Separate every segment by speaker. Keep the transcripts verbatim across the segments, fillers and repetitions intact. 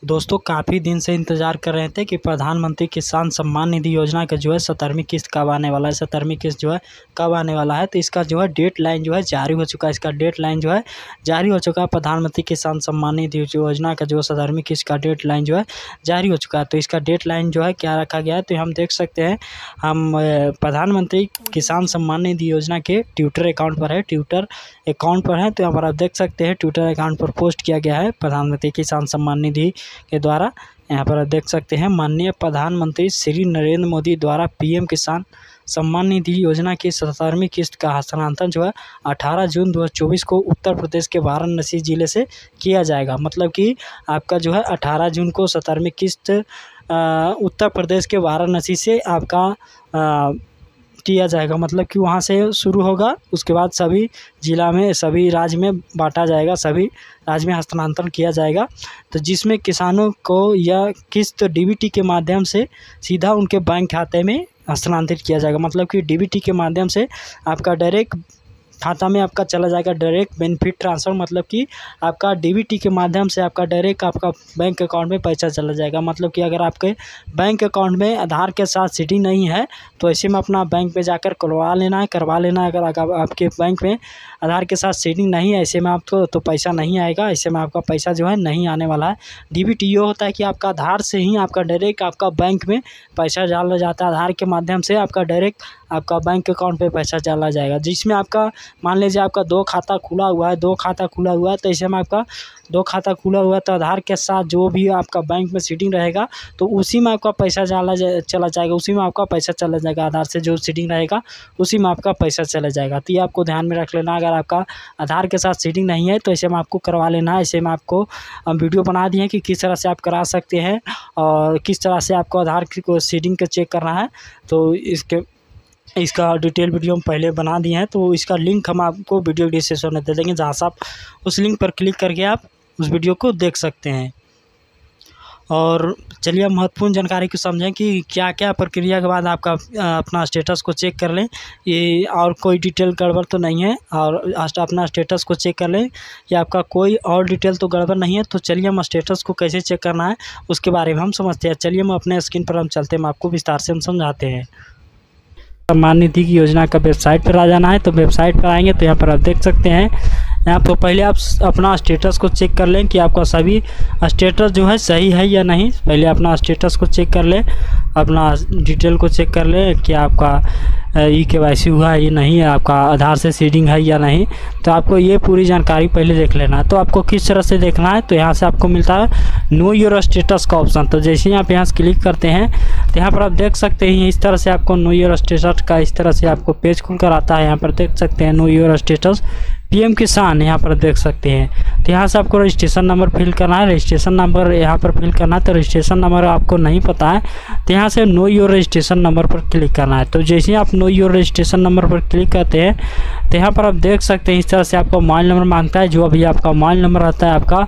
Speaker 1: दोस्तों काफ़ी दिन से इंतज़ार कर रहे थे कि प्रधानमंत्री किसान सम्मान निधि योजना का जो है सत्तरवीं किस्त कब आने वाला है सत्तरवीं किस्त जो है कब आने वाला है। तो इसका जो है डेट लाइन जो है जारी हो चुका है इसका डेट लाइन जो है जारी हो चुका है। प्रधानमंत्री किसान सम्मान निधि योजना का जो सत्तरवीं किस्त का डेट लाइन जो है जारी हो चुका है। तो इसका डेट लाइन जो है क्या रखा गया है, तो हम देख सकते हैं हम प्रधानमंत्री किसान सम्मान निधि योजना के ट्विटर अकाउंट पर है ट्विटर अकाउंट पर है तो यहाँ पर आप देख सकते हैं ट्विटर अकाउंट पर पोस्ट किया गया है प्रधानमंत्री किसान सम्मान निधि के द्वारा। यहाँ पर आप देख सकते हैं माननीय प्रधानमंत्री श्री नरेंद्र मोदी द्वारा पीएम किसान सम्मान निधि योजना की सत्तरवीं किस्त का हस्तांतरण जो है अठारह जून दो हज़ार चौबीस को उत्तर प्रदेश के वाराणसी जिले से किया जाएगा। मतलब कि आपका जो है अठारह जून को सत्तरवीं किस्त उत्तर प्रदेश के वाराणसी से आपका आ, किया जाएगा। मतलब कि वहाँ से शुरू होगा, उसके बाद सभी जिला में सभी राज्य में बांटा जाएगा, सभी राज्य में हस्तांतरण किया जाएगा। तो जिसमें किसानों को यह किस्त डीबीटी के माध्यम से सीधा उनके बैंक खाते में हस्तांतरित किया जाएगा। मतलब कि डीबीटी के माध्यम से आपका डायरेक्ट खाता में आपका चला जाएगा डायरेक्ट बेनिफिट ट्रांसफ़र। मतलब कि आपका डीबीटी के माध्यम से आपका डायरेक्ट आपका बैंक अकाउंट में पैसा चला जाएगा। मतलब कि अगर आपके बैंक अकाउंट में आधार के साथ सीडिंग नहीं है तो ऐसे में अपना बैंक में जाकर करवा लेना है करवा लेना है। अगर आपके बैंक में आधार के साथ सीडिंग नहीं है ऐसे में आपको तो पैसा नहीं आएगा, ऐसे में आपका पैसा जो है नहीं आने वाला है। डीबीटी ये होता है कि आपका आधार से ही आपका डायरेक्ट आपका बैंक में पैसा डाला जाता है, आधार के माध्यम से आपका डायरेक्ट आपका बैंक अकाउंट पे पैसा चला जाएगा। जिसमें आपका मान लीजिए आपका दो खाता खुला हुआ है दो खाता खुला हुआ है तो ऐसे में आपका दो खाता खुला हुआ है तो आधार के साथ जो भी आपका बैंक में सीडिंग रहेगा तो उसी में आपका पैसा चला जा, चला जाएगा उसी में आपका पैसा चला जाएगा। आधार से जो सीडिंग रहेगा उसी में आपका पैसा चला जाएगा। तो ये आपको ध्यान में रख लेना। अगर आपका आधार के साथ सीडिंग नहीं है तो ऐसे में आपको करवा लेना है। ऐसे में आपको हम वीडियो बना दिए हैं कि किस तरह से आप करा सकते हैं और किस तरह से आपको आधार को सीडिंग का चेक करना है। तो इसके इसका डिटेल वीडियो हम पहले बना दिए हैं तो इसका लिंक हम आपको वीडियो डिस्क्रिप्शन में दे देंगे, जहाँ से आप उस लिंक पर क्लिक करके आप उस वीडियो को देख सकते हैं। और चलिए हम महत्वपूर्ण जानकारी को समझें कि क्या क्या प्रक्रिया के बाद आपका अपना स्टेटस को चेक कर लें। ये और कोई डिटेल गड़बड़ तो नहीं है और अपना स्टेटस को चेक कर लें कि आपका कोई और डिटेल तो गड़बड़ नहीं है। तो चलिए हम स्टेटस को कैसे चेक करना है उसके बारे में हम समझते हैं। चलिए हम अपने स्क्रीन पर हम चलते हैं, हम आपको विस्तार से हम समझाते हैं। सम्मान निधि की योजना का वेबसाइट पर आ जाना है। तो वेबसाइट पर आएंगे तो यहाँ पर आप देख सकते हैं यहाँ पर पहले आप अपना स्टेटस को चेक कर लें कि आपका सभी स्टेटस जो है सही है या नहीं। पहले अपना स्टेटस को चेक कर लें, अपना डिटेल को चेक कर लें कि आपका ई के वाई सी हुआ है या नहीं है, आपका आधार से सीडिंग है या नहीं। तो आपको ये पूरी जानकारी पहले देख लेना है। तो आपको किस तरह से देखना है, तो यहाँ से आपको मिलता है नो योर स्टेटस का ऑप्शन। तो जैसे ही आप यहाँ से क्लिक करते हैं तो यहाँ पर आप देख सकते हैं इस तरह से आपको नो योर स्टेटस का इस तरह से आपको पेज खुल कर आता है। यहाँ पर देख सकते हैं नो योर स्टेटस पीएम किसान, यहाँ पर देख सकते हैं। तो यहाँ से आपको रजिस्ट्रेशन नंबर फिल करना है, रजिस्ट्रेशन नंबर यहाँ पर फिल करना है। तो रजिस्ट्रेशन नंबर आपको नहीं पता है तो यहाँ से नो योर रजिस्ट्रेशन नंबर पर क्लिक करना है। तो जैसे ही आप नो योर रजिस्ट्रेशन नंबर पर क्लिक करते हैं तो यहाँ पर आप देख सकते हैं इस तरह से आपको मोबाइल नंबर मांगता है। जो अभी आपका मोबाइल नंबर रहता है आपका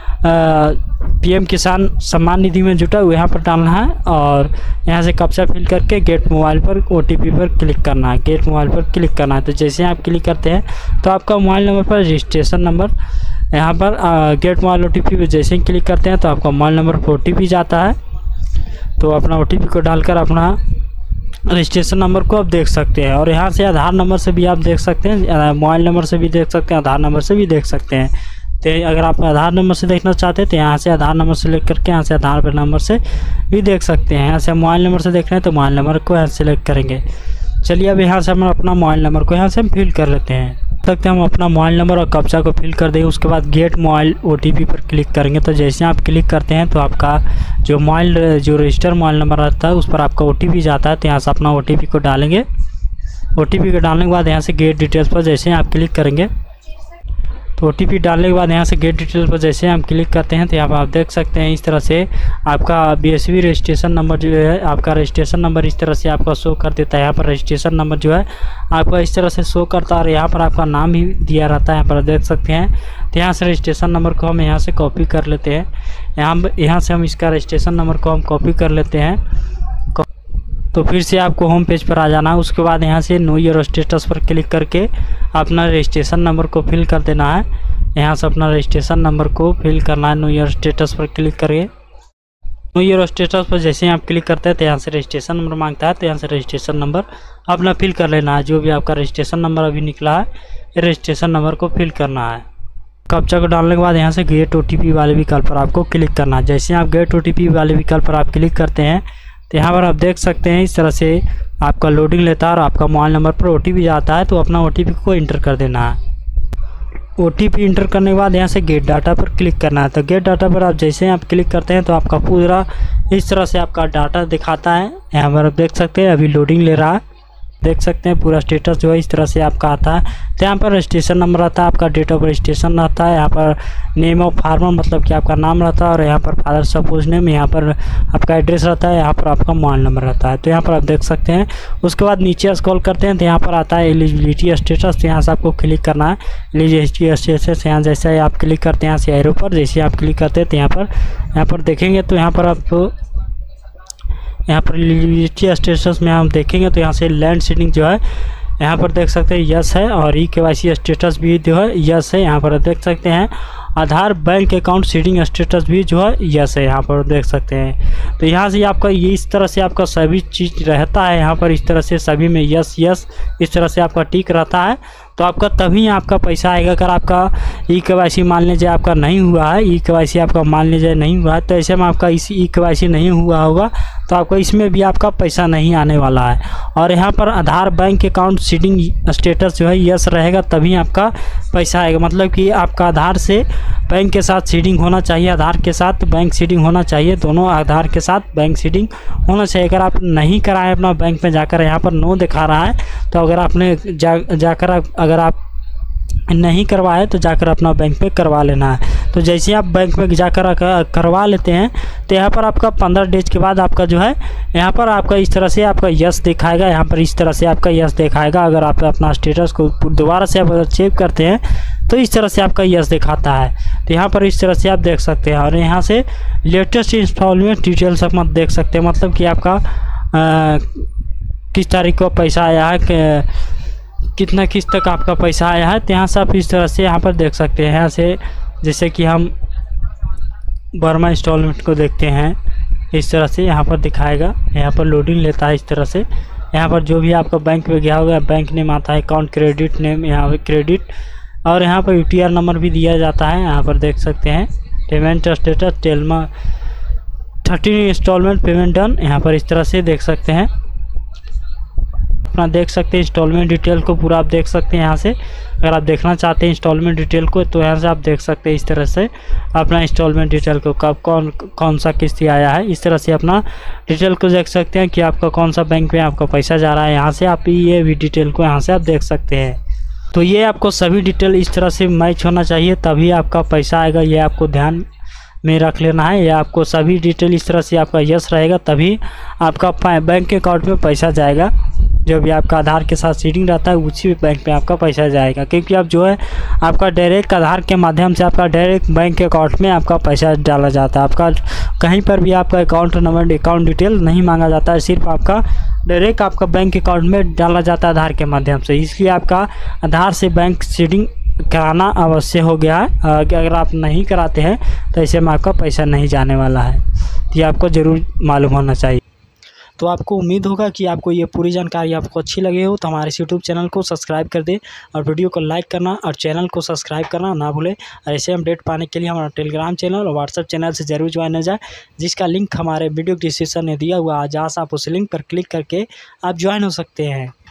Speaker 1: पीएम किसान सम्मान निधि में जुटा हुआ यहाँ पर डालना है और यहाँ से कैप्चा फिल करके गेट मोबाइल पर ओटीपी पर क्लिक करना है गेट मोबाइल पर क्लिक करना है। तो जैसे आप क्लिक करते हैं तो आपका मोबाइल नंबर पर रजिस्ट्रेशन नंबर यहाँ पर आ, गेट मोबाइल ओटीपी पर जैसे ही क्लिक करते हैं तो आपका मोबाइल नंबर पर ओटीपी जाता है। तो अपना ओटीपी को डालकर अपना रजिस्ट्रेशन नंबर को आप देख सकते हैं। और यहाँ से आधार नंबर से भी आप देख सकते हैं, मोबाइल नंबर से भी देख सकते हैं, आधार नंबर से भी देख सकते हैं। तो अगर आप आधार नंबर से देखना चाहते हैं तो यहाँ से आधार नंबर सेलेक्ट करके यहाँ से आधार नंबर से भी देख सकते हैं। यहाँ से मोबाइल नंबर से देखना है तो मोबाइल नंबर को यहाँ सेलेक्ट करेंगे। चलिए अब यहाँ से हम अपना मोबाइल नंबर को यहाँ से हम फिल कर लेते हैं। तब तक हम अपना मोबाइल नंबर और कैप्चा को फिल कर देंगे। उसके बाद गेट मोबाइल ओटीपी पर क्लिक करेंगे। तो जैसे आप क्लिक करते हैं तो आपका जो मोबाइल जो रजिस्टर मोबाइल नंबर रहता है उस पर आपका ओटीपी जाता है। तो यहाँ से अपना ओटीपी को डालेंगे। ओटीपी को डालने के बाद यहाँ से गेट डिटेल्स पर जैसे आप क्लिक करेंगे तो ओटीपी डालने के बाद यहाँ से गेट डिटेल पर जैसे हम क्लिक करते हैं तो यहाँ पर आप देख सकते हैं इस तरह से आपका बीएसवी रजिस्ट्रेशन नंबर जो है आपका रजिस्ट्रेशन नंबर इस तरह से आपका शो कर देता है। यहाँ पर रजिस्ट्रेशन नंबर जो है आपका इस तरह से शो करता है और यहाँ पर आपका नाम भी दिया रहता है। यहाँ पर देख सकते हैं। तो यहाँ से रजिस्ट्रेशन नंबर को हम यहाँ से कॉपी कर लेते हैं। यहाँ यहाँ से हम इसका रजिस्ट्रेशन नंबर को हम कॉपी कर लेते हैं। तो फिर से आपको होम पेज पर आ जाना है। उसके बाद यहाँ से नो योर स्टेटस पर क्लिक करके अपना रजिस्ट्रेशन नंबर को फिल कर देना है। यहाँ से अपना रजिस्ट्रेशन नंबर को फिल करना है नो योर स्टेटस पर क्लिक करके। तो ये स्टेटस पर जैसे ही आप क्लिक करते हैं तो यहाँ से रजिस्ट्रेशन नंबर मांगता है, तो यहाँ से रजिस्ट्रेशन नंबर अपना फिल कर लेना है। जो भी आपका रजिस्ट्रेशन नंबर अभी निकला है, रजिस्ट्रेशन नंबर को फिल करना है। कैप्चा को डालने के बाद यहाँ से गेट ओटीपी वाले विकल्प पर आपको क्लिक करना है। जैसे आप गेट ओटीपी वाले विकल्प पर आप क्लिक करते हैं तो यहाँ पर आप देख सकते हैं इस तरह से आपका लोडिंग लेता है और आपका मोबाइल नंबर पर ओटीपी जाता है, तो अपना ओटीपी को इंटर कर देना है। ओटीपी इंटर करने के बाद यहाँ से गेट डाटा पर क्लिक करना है। तो गेट डाटा पर आप जैसे आप क्लिक करते हैं तो आपका पूरा इस तरह से आपका डाटा दिखाता है। यहाँ पर आप देख सकते हैं अभी लोडिंग ले रहा है, देख सकते हैं पूरा स्टेटस जो है इस तरह से आपका आता है। तो यहाँ पर रजिस्ट्रेशन नंबर आता है, आपका डेट ऑफ रजिस्ट्रेशन रहता है, यहाँ पर नेम ऑफ फार्मर मतलब कि आपका नाम रहता है, और यहाँ पर फादर सपोज नेम, यहाँ पर आपका एड्रेस रहता है, यहाँ पर आपका मोबाइल नंबर रहता है। तो यहाँ पर आप देख सकते हैं। उसके बाद नीचे स्क्रॉल करते हैं तो यहाँ पर आता है एलिजिबिलिटी स्टेटस। तो यहाँ से आपको क्लिक करना है एलिजिबिलिटी स्टेटस। यहाँ जैसे आप क्लिक करते हैं यहाँ से एरो पर, जैसे आप क्लिक करते हैं तो यहाँ पर यहाँ पर देखेंगे तो यहाँ पर आप यहाँ पर एलिजिबिलिटी स्टेटस में हम देखेंगे तो यहाँ से लैंड सीडिंग जो है यहाँ पर देख सकते हैं यस है, और ई के वाई सी स्टेटस भी जो है यस है। यहाँ पर देख सकते हैं Aadhaar bank account seeding status भी जो है यस है, यहाँ पर देख सकते हैं। तो यहाँ से आपका ये इस तरह से आपका सभी चीज़ रहता है। यहाँ पर इस तरह से सभी में यस यस इस तरह से आपका टिक रहता है, तो आपका तभी आपका पैसा आएगा। अगर आपका ई के वाई सी मान लीजिए आपका नहीं हुआ है, ई के वाई सी आपका मान लीजिए नहीं हुआ है, तो ऐसे में आपका इस ई के वाई सी नहीं हुआ होगा तो आपको इसमें भी आपका पैसा नहीं आने वाला है। और यहाँ पर Aadhaar bank account seeding status जो है यस रहेगा तभी आपका पैसा आएगा। मतलब कि आपका आधार से बैंक के साथ सीडिंग होना चाहिए, आधार के साथ बैंक सीडिंग होना चाहिए, दोनों आधार के साथ बैंक सीडिंग होना चाहिए। अगर आप नहीं कराएं अपना बैंक में जाकर, यहाँ पर नो दिखा रहा है, तो अगर आपने जा जाकर अगर आप नहीं करवाए तो जाकर अपना बैंक में करवा लेना है। तो जैसे आप बैंक में जाकर करवा लेते हैं तो यहाँ पर आपका पंद्रह डेज के बाद आपका जो है यहाँ पर आपका इस तरह से आपका यस दिखाएगा। यहाँ पर इस तरह से आपका यस दिखाएगा। अगर आप अपना स्टेटस को दोबारा से अगर चेक करते हैं तो इस तरह से आपका यस दिखाता है। तो यहाँ पर इस तरह से आप देख सकते हैं। और यहाँ से लेटेस्ट इंस्टॉलमेंट डिटेल्स आप मत देख सकते हैं, मतलब कि आपका आ, किस तारीख को पैसा आया है, कितना किस तक आपका पैसा आया है। तो यहाँ से आप इस तरह से यहाँ पर देख सकते हैं। यहाँ से जैसे कि हम वर्मा इंस्टॉलमेंट को देखते हैं, इस तरह से यहाँ पर दिखाएगा। यहाँ पर लोडिंग लेता है इस तरह से। यहाँ पर जो भी आपका बैंक में गया होगा बैंक नेम आता है, अकाउंट क्रेडिट नेम, यहाँ पर क्रेडिट, और यहाँ पर यू टी आर नंबर भी दिया जाता है। यहाँ पर देख सकते हैं पेमेंट स्टेटस टेलमा थर्टीन इंस्टॉलमेंट पेमेंट डन, यहाँ पर इस तरह से देख सकते हैं। अपना देख सकते हैं इंस्टॉलमेंट डिटेल को पूरा आप देख सकते हैं। यहाँ से अगर आप देखना चाहते हैं इंस्टॉलमेंट डिटेल को तो यहाँ से आप देख सकते हैं इस तरह से अपना इंस्टॉलमेंट डिटेल को, कब कौन कौन सा किस्त आया है, इस तरह से अपना डिटेल को देख सकते हैं कि आपका कौन सा बैंक में आपका पैसा जा रहा है। यहाँ से आप ये भी डिटेल को यहाँ से आप देख सकते हैं। तो ये आपको सभी डिटेल इस तरह से मैच होना चाहिए तभी आपका पैसा आएगा, ये आपको ध्यान में रख लेना है। या आपको सभी डिटेल इस तरह से आपका यस रहेगा तभी आपका बैंक अकाउंट में पैसा जाएगा। जो भी आपका आधार के साथ सीडिंग रहता है उसी बैंक में आपका पैसा जाएगा, क्योंकि अब जो है आपका डायरेक्ट आधार के माध्यम से आपका डायरेक्ट बैंक अकाउंट में आपका पैसा डाला जाता है। आपका कहीं पर भी आपका अकाउंट नंबर अकाउंट डिटेल नहीं मांगा जाता है, सिर्फ आपका डायरेक्ट आपका बैंक अकाउंट में डाला जाता है आधार के माध्यम से। इसलिए आपका आधार से बैंक सीडिंग कराना अवश्य हो गया है। अगर आप नहीं कराते हैं तो ऐसे में आपका पैसा नहीं जाने वाला है, ये आपको ज़रूर मालूम होना चाहिए। तो आपको उम्मीद होगा कि आपको ये पूरी जानकारी आपको अच्छी लगी हो, तो हमारे यूट्यूब चैनल को सब्सक्राइब कर दें और वीडियो को लाइक करना और चैनल को सब्सक्राइब करना ना भूलें। और ऐसे अपडेट पाने के लिए हमारा टेलीग्राम चैनल और व्हाट्सएप चैनल से जरूर ज्वाइन हो जाए, जिसका लिंक हमारे वीडियो डिस्क्रिप्शन में दिया हुआ है, जहाँ से आप उस लिंक पर क्लिक करके आप ज्वाइन हो सकते हैं।